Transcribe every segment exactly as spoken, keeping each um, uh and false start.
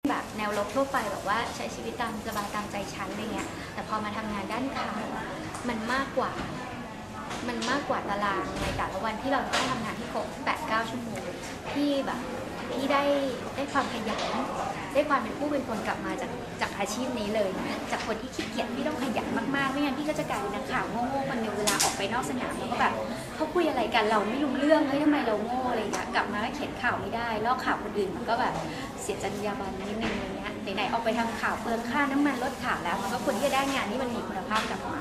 แบบแนวลบทั่วไปแบบว่าใช้ชีวิตตามสบายตามใจฉันอะไรเงี้ยแต่พอมาทำงานด้านข่าวมันมากกว่ามันมากกว่าตารางในแต่ละวันที่เราต้องทำงานที่ครบ แปด เก้า ชั่วโมงที่แบบที่ได้ได้ความขยันได้ความเป็นผู้เป็นคนกลับมาจากจากอาชีพนี้เลยนะจากคนที่ขี้เกียจที่ต้องขยันมากๆไม่งั้นพี่ก็จะกลายเป็นนักข่าวโง่ๆคนหนึ่งเวลาออกไปนอกสนามแล้วก็แบบเขาคุยอะไรกันเราไม่รู้เรื่องเฮ้ยทำไมเราโง่อะไรอย่างเงี้ยกลับมาก็เขียนข่าวไม่ได้ลอกข่าวคนอื่นมันก็แบบเสียจรรยาบรรณนิดนึงอะไรเงี้ยไหนๆออกไปทำข่าวเปลืองค่าน้ำมันลดข่าวแล้วมันก็ควรที่จะได้งานที่มันมีคุณภาพกลับมา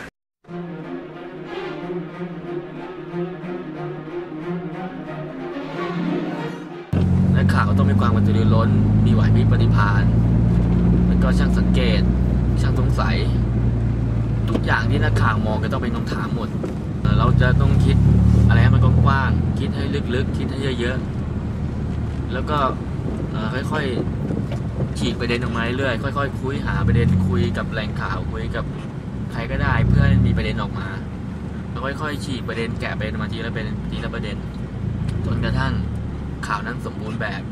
นักข่าวก็ต้องมีความกระตือรือร้นมีไหวพริบปฏิภาณแล้วก็ช่างสังเกตช่างสงสัยทุกอย่างที่นักข่าวมองก็ต้องเป็นคำถามหมดเราจะต้องคิดอะไรให้มันกว้างๆคิดให้ลึกๆคิดให้เยอะๆแล้วก็ค่อยๆฉีกประเด็นออกมาเรื่อยๆค่อยๆคุยหาประเด็นคุยกับแหล่งข่าวคุยกับใครก็ได้เพื่อให้มีประเด็นออกมาแล้วค่อยๆฉีกประเด็นแกะประเด็นมาทีละประเด็นทีละประเด็นจนกระทั่งข่าวนั้นสมบูรณ์แบบ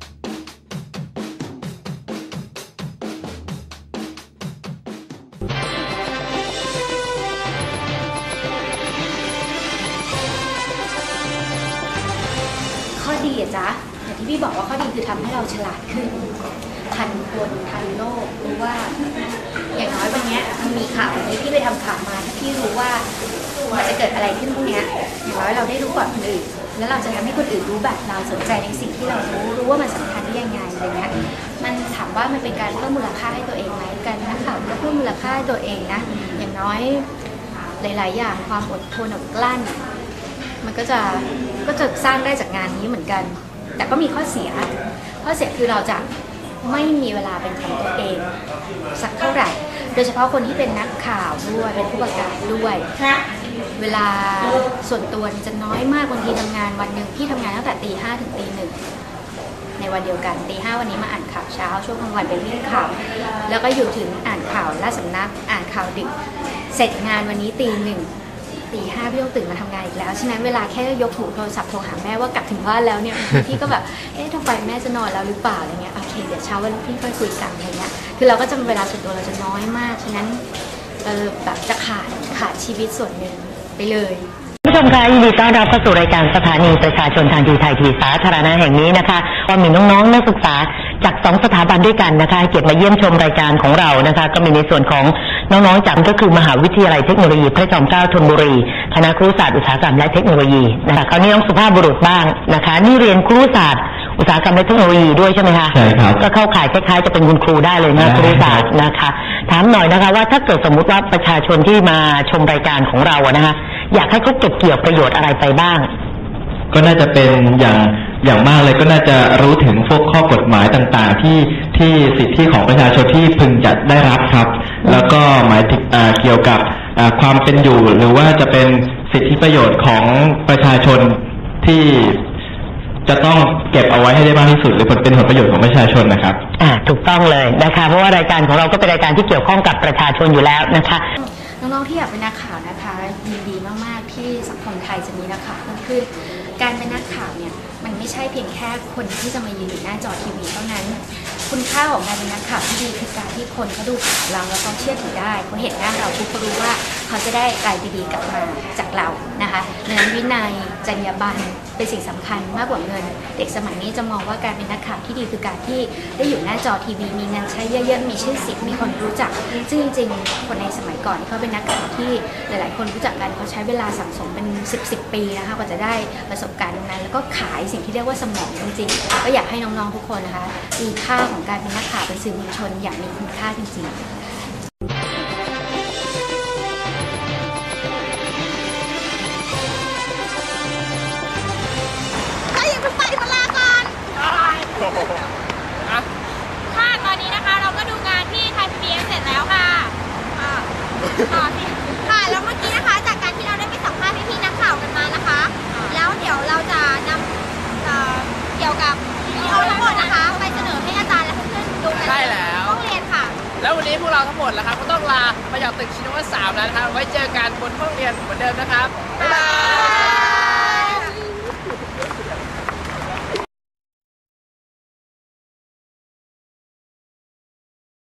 ข้อดีอะจ๊ะอย่างที่พี่บอกว่าข้อดีคือทำให้เราฉลาดขึ้นทันคนทันโลกรู้ว่าอย่างน้อยวันนี้มันมีข่าวนี้พี่ไปทำข่าวมาถ้าพี่รู้ว่ามันจะเกิดอะไรขึ้นพวกนี้อย่างน้อยเราได้รู้ก่อนคนอื่นแล้วเราจะทำให้คนอื่นรู้แบบเราสนใจในสิ่งที่เรารู้รู้ว่ามันสำคัญได้ยังไงอะไรเงี้ยมันถามว่ามันเป็นการเพิ่มมูลค่าให้ตัวเองไหมการนักข่าวก็เพิ่มมูลค่าให้ตัวเองนะอย่างน้อยหลายๆอย่างความอดทนอดกลั้นมันก็จะก็จะสร้างได้จากงานนี้เหมือนกันแต่ก็มีข้อเสียข้อเสียคือเราจะไม่มีเวลาเป็นของตัวเองสักเท่าไหร่โดยเฉพาะคนที่เป็นนักข่าวด้วยเป็นผู้ประกาศด้วยเวลาส่วนตัวจะน้อยมากบางทีทำงานวันหนึ่งพี่ทำงานตั้งแต่ตีห้าถึงตีหนึ่งในวันเดียวกันตีห้าวันนี้มาอ่านข่าวเช้าช่วงกลางวันไปวิ่งข่าวแล้วก็อยู่ถึงอ่านข่าวล่าสำนักอ่านข่าวดึกเสร็จงานวันนี้ตีหนึ่งตีห้าพี่ต้องตื่นมาทำงานอีกแล้วฉะนั้นเวลาแค่ยกหูโทรศัพท์โทรหาแม่ว่ากลับถึงบ้านแล้วเนี่ยพี่ก็แบบเอ๊ะทำไมแม่จะนอนแล้วหรือเปล่าอะไรเงี้ยโอเคเดี๋ยวเช้าวันพี่ค่อยคุยกันอะไรเงี้ยคือเราก็จะเวลาส่วนตัวเราจะน้อยมากฉะนั้นเออแบบจะขาดขาดชีวิตส่วนหนึ่งไปเลยผู้ชมคะยินดีต้อนรับเข้าสู่รายการสถานีประชาชนทางทีไทยทีสาธารณะแห่งนี้นะคะก็มีน้องๆนักศึกษาจากสองสถาบันด้วยกันนะคะเกียรติมาเยี่ยมชมรายการของเรานะคะก็มีในส่วนของน้องๆจากก็คือมหาวิทยาลัยเทคโนโลยีพระจอมเกล้าธนบุรีคณะครุศาสตร์อุตสาหกรรมและเทคโนโลยีนะคะคราวนี้น้องสุภาพบุรุษบ้างนะคะนี่เรียนครุศาสตร์อุตสาหกรรมและเทคโนโลยีด้วยใช่ไหมคะใช่ครับก็เข้าข่ายคล้ายๆจะเป็นคุณครูได้เลยนะครุศาสตร์นะคะถามหน่อยนะคะว่าถ้าเกิดสมมุติว่าประชาชนที่มาชมรายการของเราอะนะคะอยากให้เขาเก็บเกี่ยวประโยชน์อะไรไปบ้างก็น่าจะเป็นอย่างอย่างมากเลยก็น่าจะรู้ถึงพวกข้อกฎหมายต่างๆที่ที่สิทธิของประชาชนที่พึงจะได้รับครับแล้วก็หมายถึงเกี่ยวกับความเป็นอยู่หรือว่าจะเป็นสิทธิประโยชน์ของประชาชนที่จะต้องเก็บเอาไว้ให้ได้มากที่สุดหรือผลเป็นผลประโยชน์ของประชาชนนะครับอ่าถูกต้องเลยนะคะเพราะว่ารายการของเราก็เป็นรายการที่เกี่ยวข้องกับประชาชนอยู่แล้วนะคะน้องๆที่อยากเป็นนักข่าวนะคะยินดีมากๆที่สังคมไทยจะมีนักข่าวเพิ่มขึ้นการเป็นนักข่าวเนี่ยมันไม่ใช่เพียงแค่คนที่จะมายืนอยู่หน้าจอทีวีเท่านั้นคุณค่าของการเป็นนักข่าวที่ดีคือการที่คนเขาดูข่าวเราแล้วเขาเชื่อถือได้เขาเห็นหน้าเราปุ๊บเขารู้ว่าเขาจะได้รายดีๆกลับมาจากเรานะคะดังนั้นวินัยจรรยาบรรณเป็นสิ่งสำคัญมากกว่าเงินเด็กสมัยนี้จะมองว่าการเป็นนักข่าวที่ดีคือการที่ได้อยู่หน้าจอทีวีมีงานใช้เยอะๆมีชื่อเสียงมีคนรู้จักซึ่งจริงๆคนในสมัยก่อนเขาเป็นนักข่าวที่หลายๆคนรู้จักกันเขาใช้เวลาสั่งสมเป็นสิบสิบปีนะคะกว่าจะได้ประสบการณ์ตรงนั้นแล้วก็ขายสิ่งที่เรียกว่าสมองจริงๆก็อยากให้น้องๆทุกคนนะคะมีค่าของการเป็นนักข่าวเป็นสื่อมวลชนอย่างมีคุณค่าจริงๆค่ะตอนนี้นะคะเราก็ดูงานที่ไทย พี บี เอส เสร็จแล้วค่ะต่อสิค่ะแล้วเมื่อกี้นะคะจากการที่เราได้ไปสัมภาษณ์พี่ๆนักข่าวกันมานะคะแล้วเดี๋ยวเราจะนำเกี่ยวกับวิดีโอทั้งหมดนะคะไปเสนอให้อาจารย์และเพื่อนๆดูกันในห้องเรียนค่ะแล้ววันนี้พวกเราทั้งหมดแล้วครับก็ต้องลาไปจากตึกชินวัตรสามแล้วนะครับไว้เจอกันบนห้องเรียนเหมือนเดิมนะครับบ๊ายบาย